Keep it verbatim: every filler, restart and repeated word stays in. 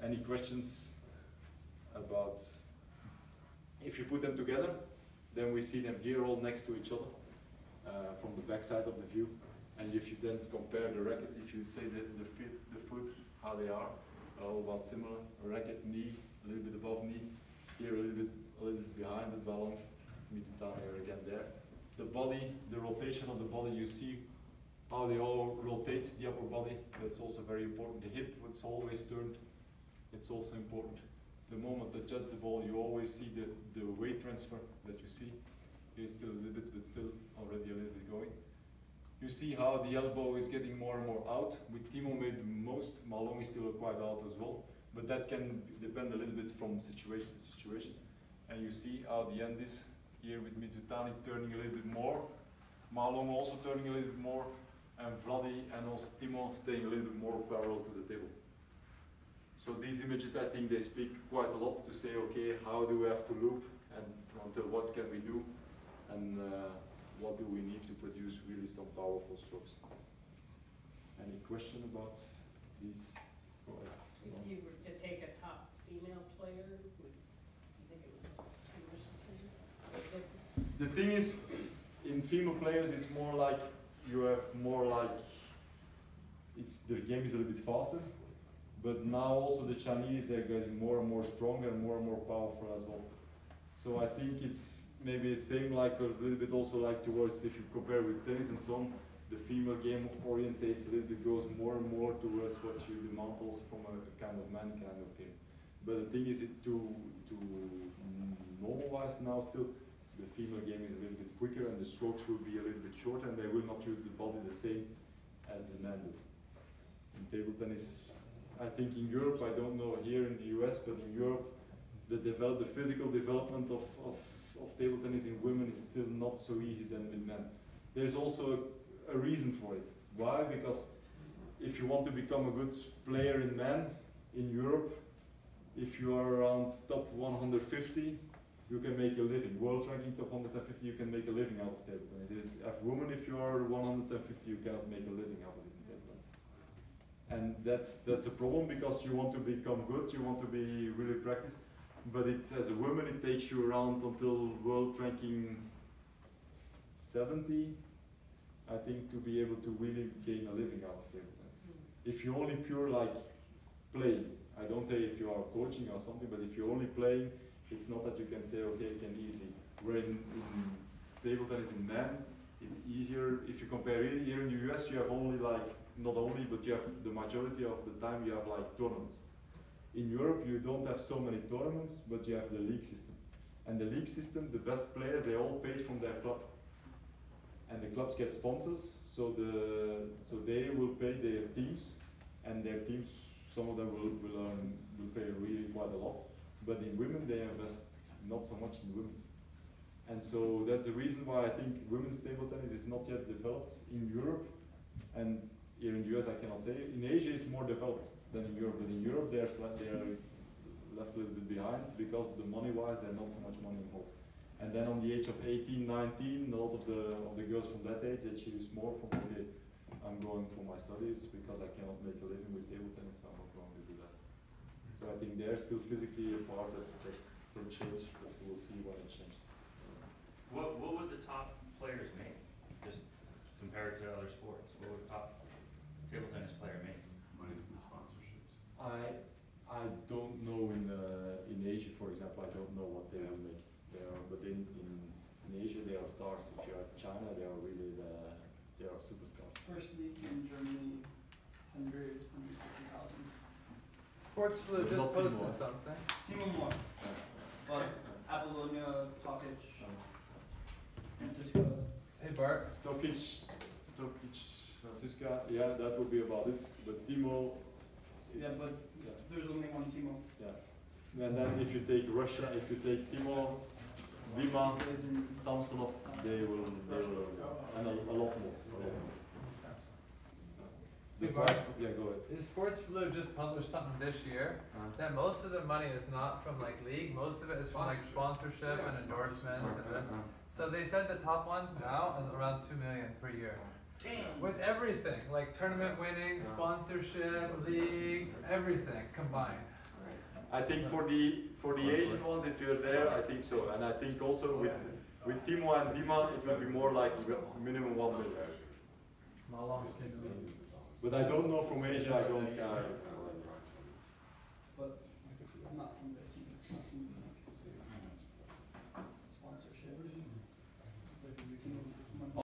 Any questions about, if you put them together, then we see them here all next to each other uh, from the back side of the view. And if you then compare the racket, if you say the, the, feet, the foot, how they are, all about similar. Racket, knee, a little bit above knee, here a little bit, a little bit behind the ballon, Mizutani are again there. The body, the rotation of the body, you see how they all rotate the upper body. That's also very important. The hip, it's always turned. It's also important. The moment that touch the ball, you always see the, the weight transfer that you see. It's still a little bit, but still already a little bit going. You see how the elbow is getting more and more out. With Timo maybe most, Malong is still quite out as well. But that can depend a little bit from situation to situation. And you see how the end is here with Mizutani turning a little bit more. Malong also turning a little bit more. And Vladi and also Timo staying a little bit more parallel to the table. So these images, I think they speak quite a lot to say, okay, how do we have to loop and until what can we do? And uh, what do we need to produce really some powerful strokes? Any question about these? Go ahead. If you were to take a top female player, would you think it would be much the same? The thing is, in female players, it's more like you have more like it's the game is a little bit faster, but now also the Chinese they're getting more and more stronger and more and more powerful as well. So I think it's maybe the same like a little bit also like towards if you compare with tennis and so on, the female game orientates a little bit, goes more and more towards what you demand also from a kind of man kind of game. But the thing is it to to normalize now still the female game is a little bit quicker and the strokes will be a little bit shorter and they will not use the body the same as the men do. In table tennis, I think in Europe, I don't know here in the U S, but in Europe, the, develop, the physical development of, of, of table tennis in women is still not so easy than with men. There's also a, a reason for it. Why? Because if you want to become a good player in men in Europe, if you are around top one hundred fifty, you can make a living. World ranking top one hundred fifty, you can make a living out of table tennis. It is, as women, if you are one hundred fifty, you cannot make a living out of it in table tennis. And that's that's a problem because you want to become good, you want to be really practiced, but it, as a woman, it takes you around until world ranking seventy, I think, to be able to really gain a living out of table tennis. If you only pure like play, I don't say if you are coaching or something, but if you're only playing, it's not that you can say, okay, you can easily. Where in, in table tennis in men, it's easier. If you compare it here in the U S, you have only like, not only, but you have the majority of the time you have like tournaments. In Europe, you don't have so many tournaments, but you have the league system. And the league system, the best players, they all paid from their club. And the clubs get sponsors, so the so they will pay their teams, and their teams, some of them will will, um, will pay really quite a lot. But in women, they invest not so much in women. And so that's the reason why I think women's table tennis is not yet developed in Europe. And here in the U S, I cannot say. In Asia, it's more developed than in Europe. But in Europe, they're, they're left a little bit behind because the money-wise, there's not so much money involved. And then on the age of eighteen, nineteen, a lot of the, of the girls from that age, they choose more from, okay, I'm going for my studies because I cannot make a living with table tennis, so I'm not going to do that. So I think they're still physically a part that that's can change, but we'll see when it changes. What what would the top players make? Just compared to other sports, what would a top table tennis player make? Money and sponsorships. I I don't know in uh, in Asia, for example, I don't know what they will make. They are, but in, in in Asia they are stars. If you are China, they are really the they are superstars. First league in Germany, one hundred, one hundred fifty thousand. Sports Flu But just not posted Timo. something. Timo more. But Apollonia, Tokic, Francisco. Hey Bart. Tokic, Tokic, Francisca, yeah, that would be about it. But Timo is, Yeah, but yeah, there's only one Timo. yeah. And then if you take Russia, if you take Timo, Dima, Plays in- Samsonov, they will, they will, and a, a lot more. A lot more. The Hey, price, Bart. yeah, go ahead. Is Sports Flu just published something this year Uh, that most of the money is not from like league, most of it is from like sponsorship and endorsements and this. uh, So they said the top ones now is around two million per year. Damn. With everything, like tournament winning, Yeah. sponsorship, league, everything combined. I think for the for the Asian ones, if you're there, I think so. And I think also with with Timo and Dima, it will be more like minimum one million. How long is King Louis? But I don't know from Asia. I don't. Uh,